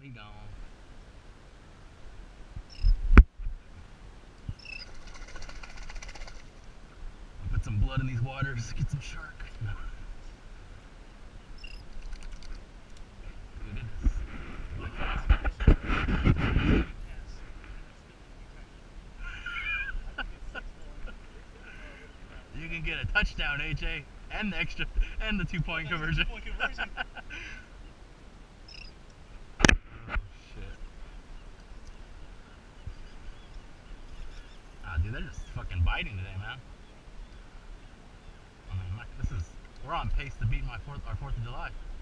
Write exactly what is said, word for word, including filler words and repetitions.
He gone. Put some blood in these waters, get some shark. Dude, it's you can get a touchdown, A J, and the extra, and the two-point conversion. Two-point conversion. Oh shit! Ah, dude, they're just fucking biting today, man. I mean, this is we're on pace to beat my fourth, our Fourth of July.